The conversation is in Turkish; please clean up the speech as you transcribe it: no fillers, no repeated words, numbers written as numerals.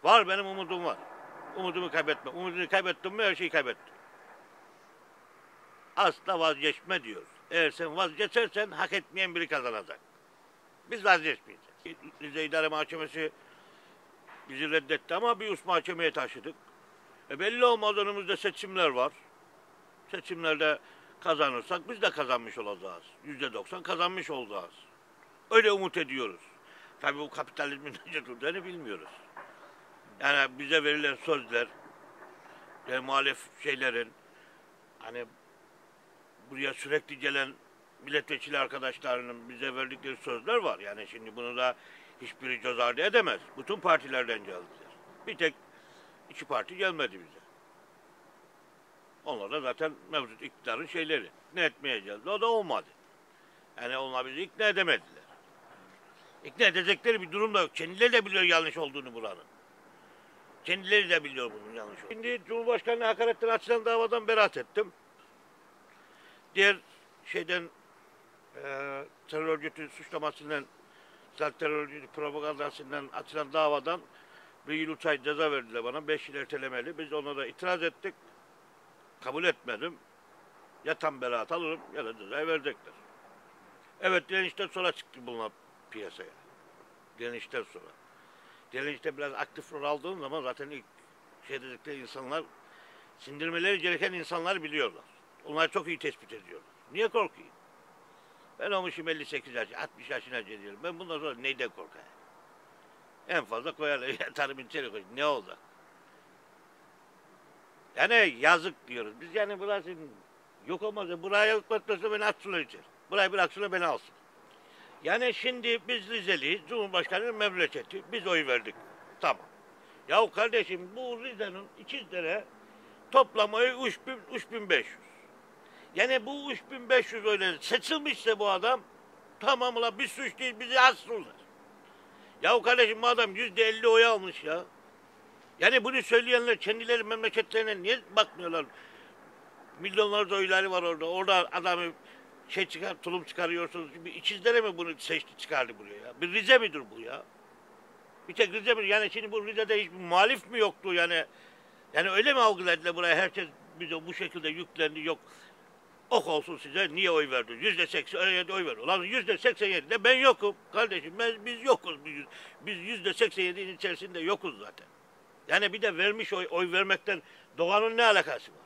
Var, benim umudum var. Umudumu kaybetme. Umudunu kaybettim mi her şeyi kaybettim. Asla vazgeçme diyoruz. Eğer sen vazgeçersen hak etmeyen biri kazanacak. Biz vazgeçmeyeceğiz. Rize İdare Mahkemesi bizi reddetti ama bir üst mahkemeye taşıdık. Belli olmaz, önümüzde seçimler var. Seçimlerde kazanırsak biz de kazanmış olacağız. %90 kazanmış olacağız. Öyle umut ediyoruz. Tabii bu kapitalizmin ne durduğunu bilmiyoruz. Yani bize verilen sözler, yani muhalif şeylerin, hani buraya sürekli gelen milletvekili arkadaşlarının bize verdikleri sözler var. Yani şimdi bunu da hiçbiri göz ardı edemez. Bütün partilerden geldiler. Bir tek iki parti gelmedi bize. Onlar da zaten mevcut iktidarın şeyleri. Ne etmeye geldi, o da olmadı. Yani onlar bizi ikna edemediler. İkna edecekleri bir durum da yok. Kendileri de biliyor yanlış olduğunu buranın. Kendileri de biliyor bunun yanlış olduğunu. Şimdi Cumhurbaşkanı'na hakaretten açılan davadan beraat ettim. Diğer şeyden terör örgütü suçlamasından, terör örgütü propagandasından açılan davadan 1 yıl 3 ay ceza verdiler bana. 5 yıl ertelemeli. Biz ona da itiraz ettik. Kabul etmedim. Ya tam beraat alırım ya da cezayı verecekler. Evet, direnişten sonra çıktı bunlar piyasaya. Direnişten sonra. Direnişte biraz aktif rol aldığım zaman zaten ilk şey dedikleri insanlar, sindirmeleri gereken insanlar biliyorlar. Onlar çok iyi tespit ediyorlar. Niye korkayım? Ben olmuşum 58 yaş, 60 yaşına geliyorum. Ben bundan sonra neyden korkayım? En fazla koyarlar. Yatarım içeri koyayım. Ne olacak? Yani yazık diyoruz. Biz yani burası yok olmaz. Buraya yıkmatmasa beni atsınlar içeri. Burayı bıraksınlar beni alsın. Yani şimdi biz Rizeliyiz. Cumhurbaşkanı'nın memleketi. Biz oy verdik. Tamam. Yahu kardeşim, bu Rize'nin İkizdere toplam oyu 3500. Yani bu 3500 öyle seçilmişse bu adam, tamam la bir suç değil, bizi assınlar. Yahu kardeşim, bu adam %50 oy almış ya. Yani bunu söyleyenler kendileri memleketlerine niye bakmıyorlar? Milyonlarca oyları var orada. Orada adamı tulum çıkarıyorsunuz. Bir İkizdere mi bunu seçti çıkardı buraya ya? Bir Rize midir bu ya? Bir tek Rize mi? Yani şimdi bu Rize'de hiçbir muhalif mi yoktu yani? Yani öyle mi algıladılar buraya? Herkes bize bu şekilde yüklendi, yok. Ok olsun size, niye oy verdin? %87 oy verdi. Ulan %87'de ben yokum kardeşim. Biz yokuz. Biz %87'nin içerisinde yokuz zaten. Yani bir de vermiş oy vermekten doğanın ne alakası var?